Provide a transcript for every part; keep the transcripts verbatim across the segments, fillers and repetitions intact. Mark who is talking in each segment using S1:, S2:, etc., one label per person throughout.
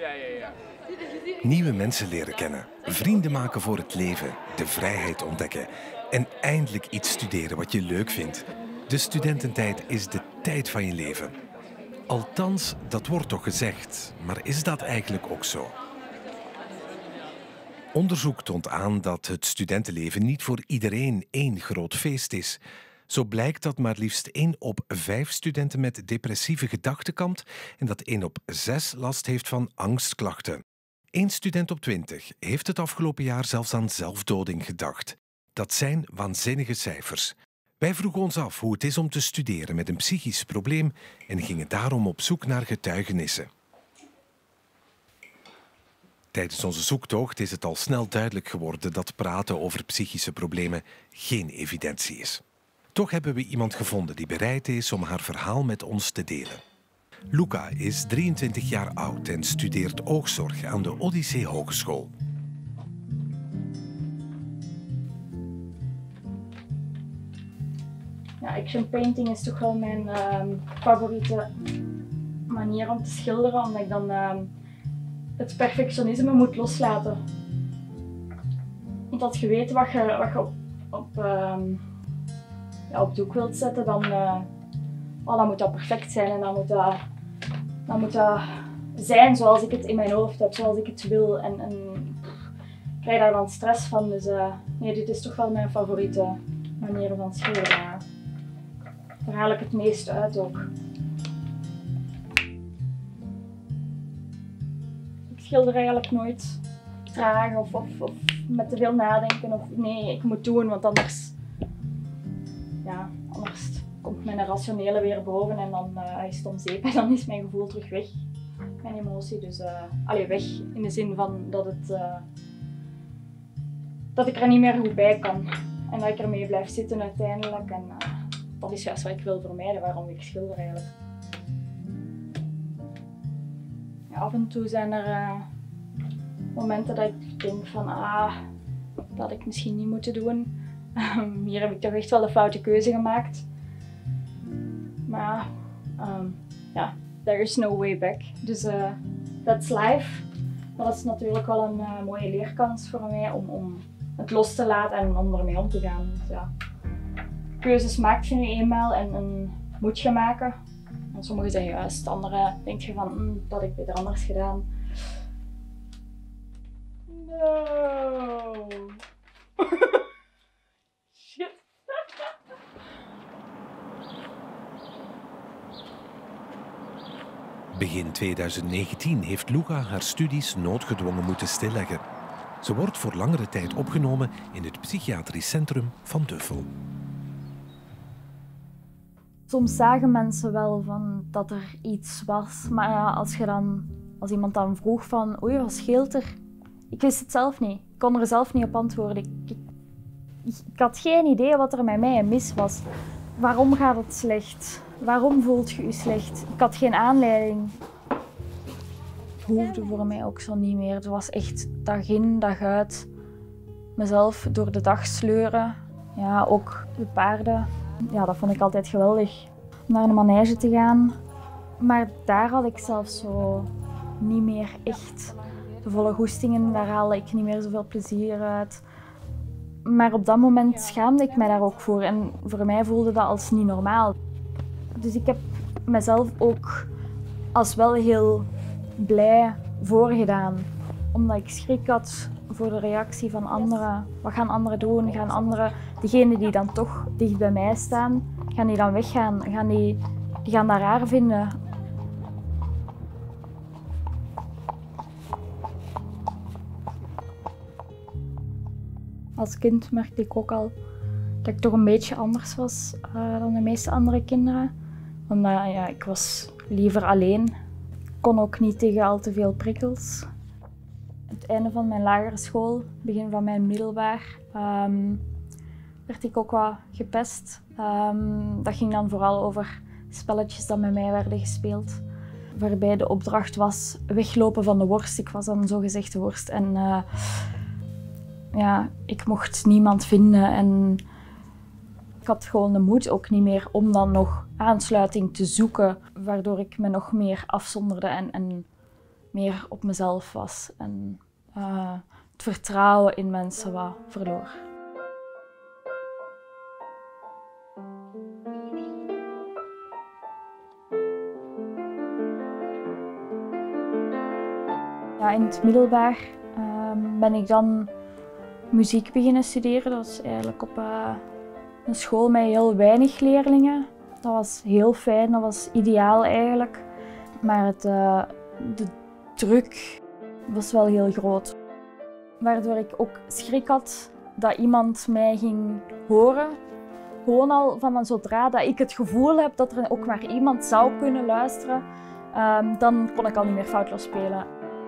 S1: ja, ja, ja.
S2: Nieuwe mensen leren kennen, vrienden maken voor het leven, de vrijheid ontdekken en eindelijk iets studeren wat je leuk vindt. De studententijd is de tijd van je leven. Althans, dat wordt toch gezegd, maar is dat eigenlijk ook zo? Onderzoek toont aan dat het studentenleven niet voor iedereen één groot feest is. Zo blijkt dat maar liefst één op vijf studenten met depressieve gedachten kampt en dat één op zes last heeft van angstklachten. Eén student op twintig heeft het afgelopen jaar zelfs aan zelfdoding gedacht. Dat zijn waanzinnige cijfers. Wij vroegen ons af hoe het is om te studeren met een psychisch probleem en gingen daarom op zoek naar getuigenissen. Tijdens onze zoektocht is het al snel duidelijk geworden dat praten over psychische problemen geen evidentie is. Toch hebben we iemand gevonden die bereid is om haar verhaal met ons te delen. Luca is drieëntwintig jaar oud en studeert oogzorg aan de Odyssee Hogeschool.
S3: Ja, action painting is toch wel mijn uh, favoriete manier om te schilderen, omdat ik dan uh, het perfectionisme moet loslaten. Want als je weet wat je, wat je op, op, uh, ja, op doek wilt zetten, dan, uh, oh, dan moet dat perfect zijn en dan moet dat, dan moet dat zijn zoals ik het in mijn hoofd heb, zoals ik het wil. En, en pff, ik krijg daar dan stress van, dus uh, nee, dit is toch wel mijn favoriete manier van schilderen. Ja. Daar haal ik het meest uit ook. Ik schilder eigenlijk nooit traag of, of, of met te veel nadenken. Of, nee, ik moet doen, want anders, ja, anders komt mijn rationele weer boven en dan uh, is het om zeep en dan is mijn gevoel terug weg. Mijn emotie, dus uh, allee, weg in de zin van dat, het, uh, dat ik er niet meer goed bij kan. En dat ik ermee blijf zitten uiteindelijk. En, uh, dat is juist wat ik wil vermijden, waarom ik schilder eigenlijk. Ja, af en toe zijn er uh, momenten dat ik denk van, ah, dat had ik misschien niet moeten doen. Um, hier heb ik toch echt wel een foute keuze gemaakt. Maar um, ja, there is no way back. Dus uh, that's life. Maar dat is natuurlijk wel een uh, mooie leerkans voor mij om, om het los te laten en om ermee om te gaan. Dus, ja. Keuzes maak je nu eenmaal en, en moet je maken. En sommige zijn juist, andere denk je van, mm, dat had ik beter anders gedaan. No. Shit.
S2: Begin tweeduizend negentien heeft Luca haar studies noodgedwongen moeten stilleggen. Ze wordt voor langere tijd opgenomen in het psychiatrisch centrum van Duffel.
S3: Soms zagen mensen wel van dat er iets was, maar ja, als, je dan, als iemand dan vroeg van oei, wat scheelt er? Ik wist het zelf niet. Ik kon er zelf niet op antwoorden. Ik, ik, ik had geen idee wat er met mij mis was. Waarom gaat het slecht? Waarom voelt je je slecht? Ik had geen aanleiding. Het hoefde voor mij ook zo niet meer. Het was echt dag in, dag uit. Mezelf door de dag sleuren. Ja, ook de paarden. Ja, dat vond ik altijd geweldig. Om naar een manege te gaan. Maar daar had ik zelf zo niet meer echt de volle goestingen. Daar haalde ik niet meer zoveel plezier uit. Maar op dat moment schaamde ik mij daar ook voor. En voor mij voelde dat als niet normaal. Dus ik heb mezelf ook als wel heel blij voorgedaan. Omdat ik schrik had voor de reactie van anderen. Wat gaan anderen doen? Gaan anderen, degenen die dan toch dicht bij mij staan, gaan die dan weggaan? Gaan die, die gaan dat raar vinden? Als kind merkte ik ook al dat ik toch een beetje anders was uh, dan de meeste andere kinderen. Omdat ja, ik was liever alleen. Ik kon ook niet tegen al te veel prikkels. Het einde van mijn lagere school, begin van mijn middelbaar, um, werd ik ook wat gepest. Um, dat ging dan vooral over spelletjes dat met mij werden gespeeld. Waarbij de opdracht was weglopen van de worst. Ik was dan zogezegd de worst. En uh, ja, ik mocht niemand vinden. En ik had gewoon de moed ook niet meer om dan nog aansluiting te zoeken. Waardoor ik me nog meer afzonderde en, en meer op mezelf was en uh, het vertrouwen in mensen wat verloor. Ja, in het middelbaar uh, ben ik dan muziek beginnen studeren. Dat was eigenlijk op uh, een school met heel weinig leerlingen. Dat was heel fijn, dat was ideaal eigenlijk. Maar het, uh, de druk was wel heel groot. Waardoor ik ook schrik had dat iemand mij ging horen. Gewoon al van zodra dat ik het gevoel heb dat er ook maar iemand zou kunnen luisteren, um, dan kon ik al niet meer foutloos spelen.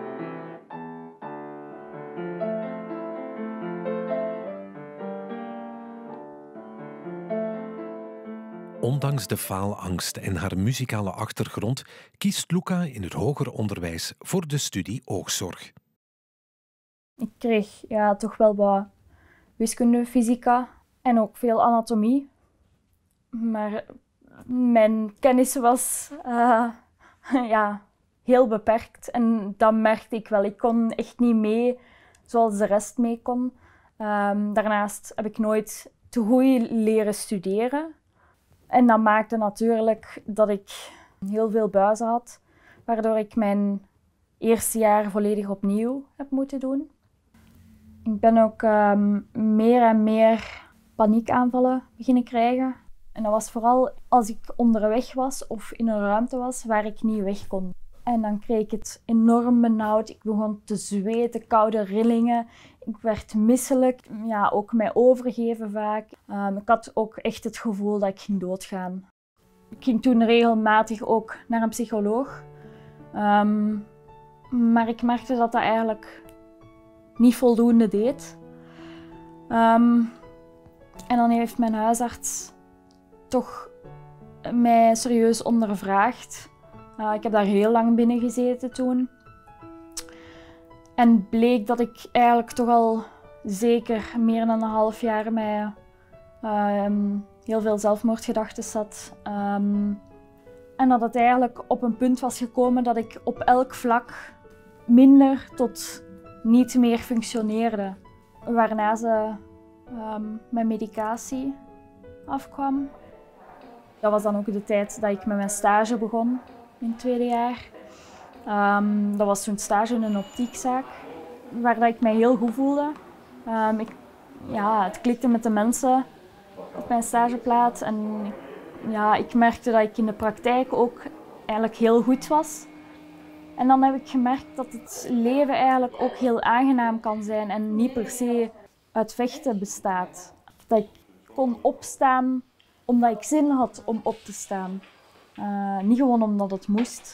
S2: Ondanks de faalangst en haar muzikale achtergrond kiest Luca in het hoger onderwijs voor de studie oogzorg.
S3: Ik kreeg ja, toch wel wat wiskunde, fysica en ook veel anatomie. Maar mijn kennis was uh, ja, heel beperkt en dat merkte ik wel. Ik kon echt niet mee zoals de rest mee kon. Um, daarnaast heb ik nooit te goed leren studeren. En dat maakte natuurlijk dat ik heel veel buizen had, waardoor ik mijn eerste jaar volledig opnieuw heb moeten doen. Ik ben ook um, meer en meer paniekaanvallen beginnen krijgen. En dat was vooral als ik onderweg was of in een ruimte was waar ik niet weg kon. En dan kreeg ik het enorm benauwd. Ik begon te zweten, koude rillingen. Ik werd misselijk, ja, ook mij overgeven vaak. Um, ik had ook echt het gevoel dat ik ging doodgaan. Ik ging toen regelmatig ook naar een psycholoog. Um, maar ik merkte dat dat eigenlijk niet voldoende deed. Um, en dan heeft mijn huisarts toch mij serieus ondervraagd. Uh, ik heb daar heel lang binnen gezeten toen. En bleek dat ik eigenlijk toch al zeker meer dan een half jaar met uh, heel veel zelfmoordgedachten zat. Um, en dat het eigenlijk op een punt was gekomen dat ik op elk vlak minder tot niet meer functioneerde. Waarna ze um, mijn medicatie afkwam. Dat was dan ook de tijd dat ik met mijn stage begon in het tweede jaar. Um, dat was zo'n stage in een optiekzaak, waar dat ik mij heel goed voelde. Um, ik, ja, het klikte met de mensen op mijn stageplaats en ja, ik merkte dat ik in de praktijk ook eigenlijk heel goed was. En dan heb ik gemerkt dat het leven eigenlijk ook heel aangenaam kan zijn en niet per se uit vechten bestaat. Dat ik kon opstaan omdat ik zin had om op te staan. Uh, niet gewoon omdat het moest.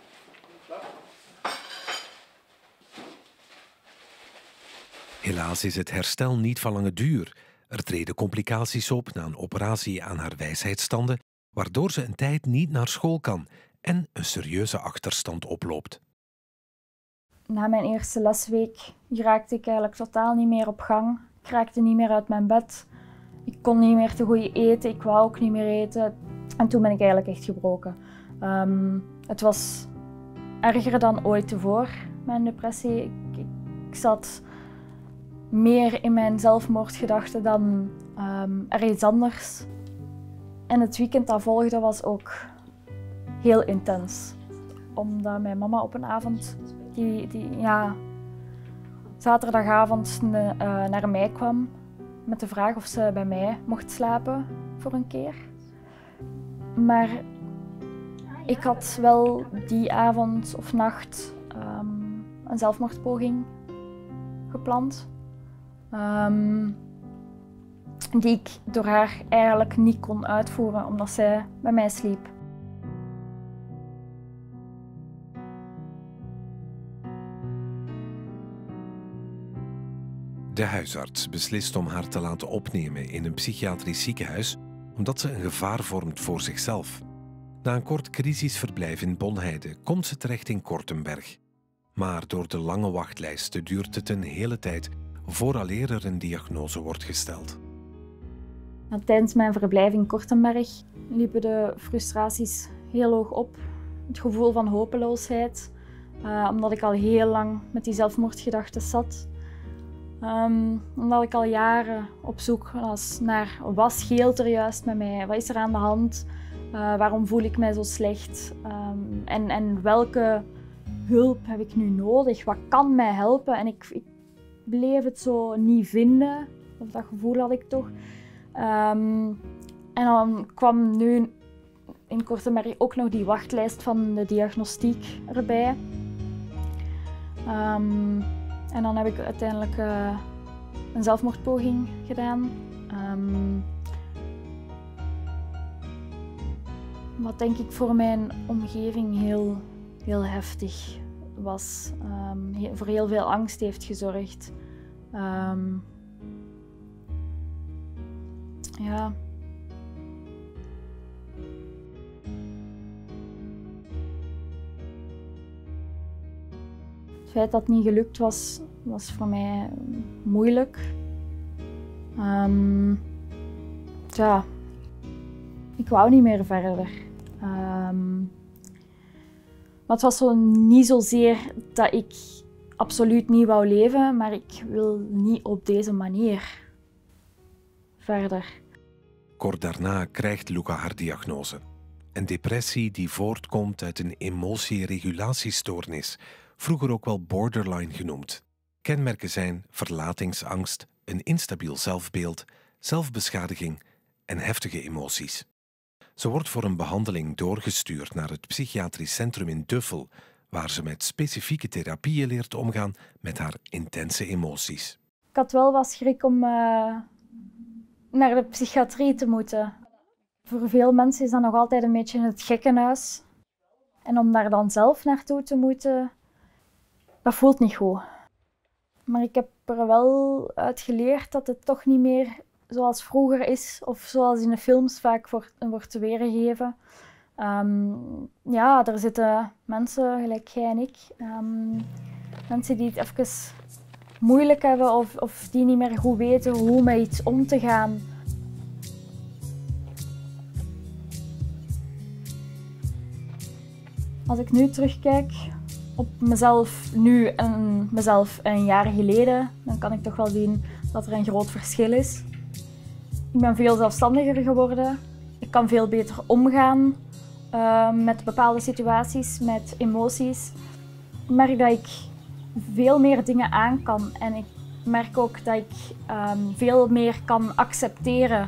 S2: Helaas is het herstel niet van lange duur. Er treden complicaties op na een operatie aan haar wijsheidstanden, waardoor ze een tijd niet naar school kan en een serieuze achterstand oploopt.
S3: Na mijn eerste lesweek raakte ik eigenlijk totaal niet meer op gang. Ik raakte niet meer uit mijn bed. Ik kon niet meer te goed eten, ik wou ook niet meer eten. En toen ben ik eigenlijk echt gebroken. Um, het was erger dan ooit tevoren, mijn depressie. Ik, ik, ik zat meer in mijn zelfmoordgedachten dan um, er iets anders. En het weekend dat volgde was ook heel intens. Omdat mijn mama op een avond, die, die, ja, zaterdagavond uh, naar mij kwam met de vraag of ze bij mij mocht slapen voor een keer. Maar ik had wel die avond of nacht um, een zelfmoordpoging gepland. Um, die ik door haar eigenlijk niet kon uitvoeren, omdat zij bij mij sliep.
S2: De huisarts beslist om haar te laten opnemen in een psychiatrisch ziekenhuis, omdat ze een gevaar vormt voor zichzelf. Na een kort crisisverblijf in Bonheide komt ze terecht in Kortenberg. Maar door de lange wachtlijsten duurt het een hele tijd vooraleer er een diagnose wordt gesteld.
S3: Tijdens mijn verblijf in Kortenberg liepen de frustraties heel hoog op. Het gevoel van hopeloosheid, Uh, omdat ik al heel lang met die zelfmoordgedachten zat. Um, omdat ik al jaren op zoek was naar wat scheelt er juist met mij, wat is er aan de hand, uh, waarom voel ik mij zo slecht um, en, en welke hulp heb ik nu nodig, wat kan mij helpen. En ik, ik bleef het zo niet vinden, of dat gevoel had ik toch. Um, en dan kwam nu in korte merrie ook nog die wachtlijst van de diagnostiek erbij. Um, en dan heb ik uiteindelijk uh, een zelfmoordpoging gedaan. Um, wat denk ik voor mijn omgeving heel, heel heftig was. Um, he- voor heel veel angst heeft gezorgd. Um, ja. Het feit dat het niet gelukt was, was voor mij moeilijk. Um, ja, ik wou niet meer verder. Um, maar het was zo niet zozeer dat ik absoluut niet wou leven, maar ik wil niet op deze manier verder.
S2: Kort daarna krijgt Luca haar diagnose. Een depressie die voortkomt uit een emotieregulatiestoornis, vroeger ook wel borderline genoemd. Kenmerken zijn verlatingsangst, een instabiel zelfbeeld, zelfbeschadiging en heftige emoties. Ze wordt voor een behandeling doorgestuurd naar het psychiatrisch centrum in Duffel, waar ze met specifieke therapieën leert omgaan met haar intense emoties.
S3: Ik had wel wat schrik om uh, naar de psychiatrie te moeten. Voor veel mensen is dat nog altijd een beetje het gekkenhuis. En om daar dan zelf naartoe te moeten, dat voelt niet goed. Maar ik heb er wel uit geleerd dat het toch niet meer zoals vroeger is, of zoals in de films vaak wordt, wordt weergegeven. Um, ja, er zitten mensen, gelijk jij en ik, um, mensen die het even moeilijk hebben of, of die niet meer goed weten hoe met iets om te gaan. Als ik nu terugkijk op mezelf nu en mezelf een jaar geleden, dan kan ik toch wel zien dat er een groot verschil is. Ik ben veel zelfstandiger geworden. Ik kan veel beter omgaan uh, met bepaalde situaties, met emoties. Ik merk dat ik veel meer dingen aan kan en ik merk ook dat ik um, veel meer kan accepteren.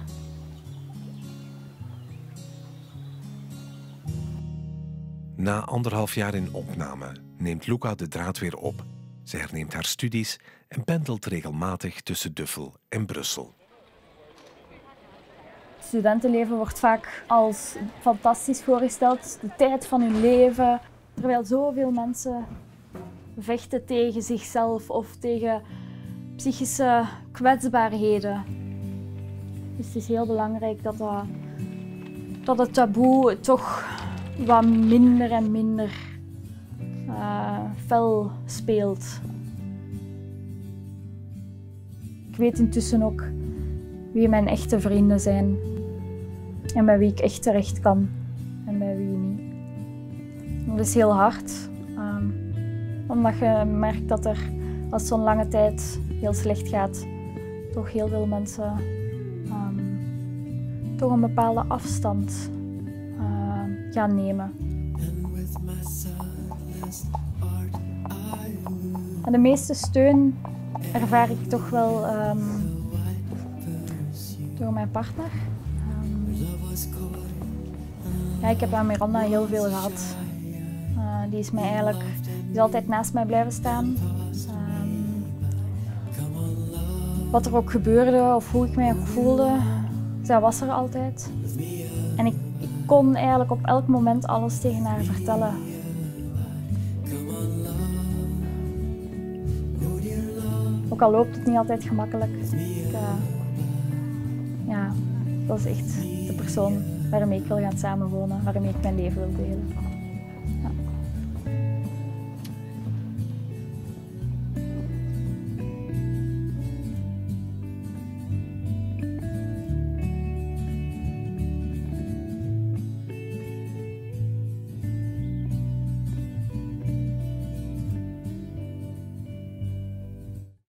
S2: Na anderhalf jaar in opname neemt Luca de draad weer op. Ze herneemt haar studies en pendelt regelmatig tussen Duffel en Brussel.
S3: Het studentenleven wordt vaak als fantastisch voorgesteld, de tijd van hun leven. Terwijl zoveel mensen vechten tegen zichzelf of tegen psychische kwetsbaarheden. Dus het is heel belangrijk dat, dat, dat het taboe toch wat minder en minder uh, fel speelt. Ik weet intussen ook wie mijn echte vrienden zijn en bij wie ik echt terecht kan en bij wie niet. Dat is heel hard, um, omdat je merkt dat er, als het zo'n lange tijd heel slecht gaat, toch heel veel mensen um, toch een bepaalde afstand uh, gaan nemen. En de meeste steun ervaar ik toch wel um, door mijn partner. Um, ja, ik heb aan Miranda heel veel gehad. Uh, die is mij eigenlijk, die is altijd naast mij blijven staan. Um, wat er ook gebeurde of hoe ik mij ook voelde, zij was er altijd. En ik, ik kon eigenlijk op elk moment alles tegen haar vertellen. Ook al loopt het niet altijd gemakkelijk. Ik, uh, ja, dat is echt de persoon waarmee ik wil gaan samenwonen, waarmee ik mijn leven wil delen.